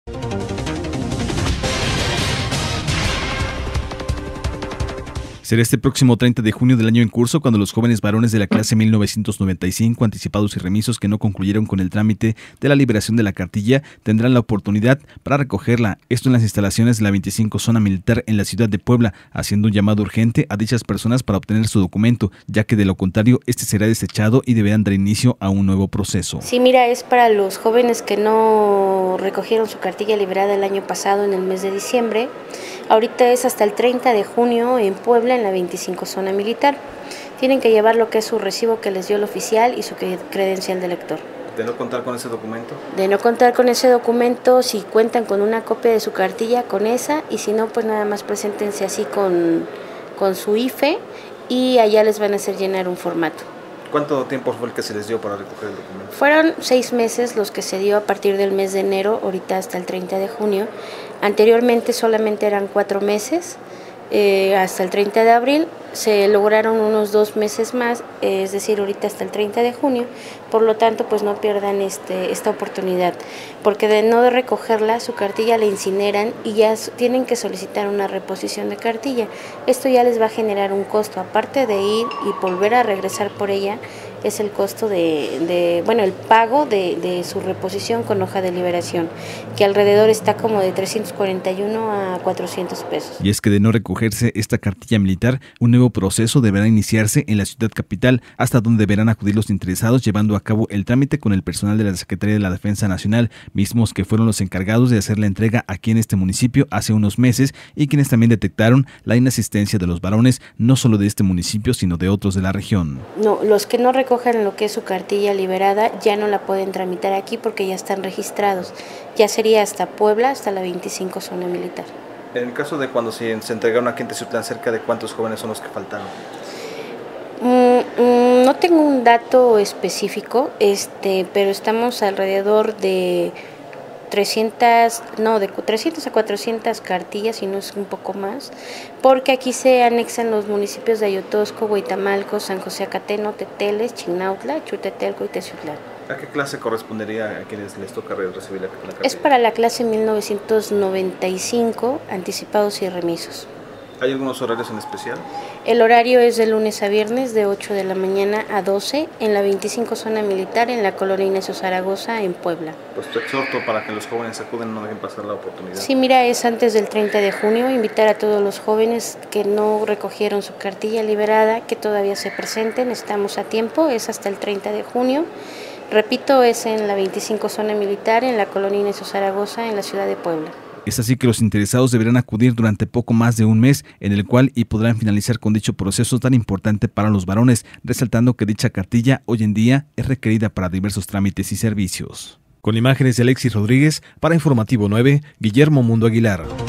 Será este próximo 30 de junio del año en curso cuando los jóvenes varones de la clase 1995, anticipados y remisos que no concluyeron con el trámite de la liberación de la cartilla, tendrán la oportunidad para recogerla. Esto en las instalaciones de la 25 Zona Militar en la ciudad de Puebla, haciendo un llamado urgente a dichas personas para obtener su documento, ya que de lo contrario este será desechado y deberán dar inicio a un nuevo proceso. Sí, mira, es para los jóvenes que no recogieron su cartilla liberada el año pasado en el mes de diciembre. Ahorita es hasta el 30 de junio en Puebla, en la 25 Zona Militar. Tienen que llevar lo que es su recibo que les dio el oficial y su credencial de lector. ¿De no contar con ese documento? De no contar con ese documento, si cuentan con una copia de su cartilla, con esa, y si no, pues nada más preséntense así con su IFE y allá les van a hacer llenar un formato. ¿Cuánto tiempo fue el que se les dio para recoger el documento? Fueron 6 meses los que se dio a partir del mes de enero, ahorita hasta el 30 de junio. Anteriormente solamente eran 4 meses, hasta el 30 de abril. Se lograron unos 2 meses más, es decir, ahorita hasta el 30 de junio. Por lo tanto, pues no pierdan esta oportunidad, porque de no recogerla, su cartilla la incineran y ya tienen que solicitar una reposición de cartilla. Esto ya les va a generar un costo, aparte de ir y volver a regresar por ella, es el costo el pago de su reposición con hoja de liberación, que alrededor está como de 341 a 400 pesos. Y es que de no recogerse esta cartilla militar, un nuevo proceso deberá iniciarse en la ciudad capital, hasta donde deberán acudir los interesados llevando a cabo el trámite con el personal de la Secretaría de la Defensa Nacional, mismos que fueron los encargados de hacer la entrega aquí en este municipio hace unos meses y quienes también detectaron la inasistencia de los varones, no solo de este municipio, sino de otros de la región. No, los que no recogen lo que es su cartilla liberada ya no la pueden tramitar aquí porque ya están registrados. Ya sería hasta Puebla, hasta la 25 Zona Militar. En el caso de cuando se entregaron aquí en Teciutlán, ¿cerca de cuántos jóvenes son los que faltaron? No tengo un dato específico, pero estamos alrededor de 300 a 400 cartillas, y no es un poco más, porque aquí se anexan los municipios de Ayotosco, Huitamalco, San José Acateno, Teteles, Chignautla, Chutetelco y Teciutlán. ¿A qué clase correspondería a quienes les toca recibir la cartilla? Es para la clase 1995, anticipados y remisos. ¿Hay algunos horarios en especial? El horario es de lunes a viernes de 8 de la mañana a 12 en la 25 Zona Militar en la colonia Ignacio Zaragoza en Puebla. Pues te exhorto para que los jóvenes acuden, no dejen pasar la oportunidad. Sí, mira, es antes del 30 de junio, invitar a todos los jóvenes que no recogieron su cartilla liberada, que todavía se presenten, estamos a tiempo, es hasta el 30 de junio. Repito, es en la 25 Zona Militar en la colonia Ignacio Zaragoza en la ciudad de Puebla. Es así que los interesados deberán acudir durante poco más de un mes, en el cual podrán finalizar con dicho proceso tan importante para los varones, resaltando que dicha cartilla hoy en día es requerida para diversos trámites y servicios. Con imágenes de Alexis Rodríguez, para Informativo 9, Guillermo Mundo Aguilar.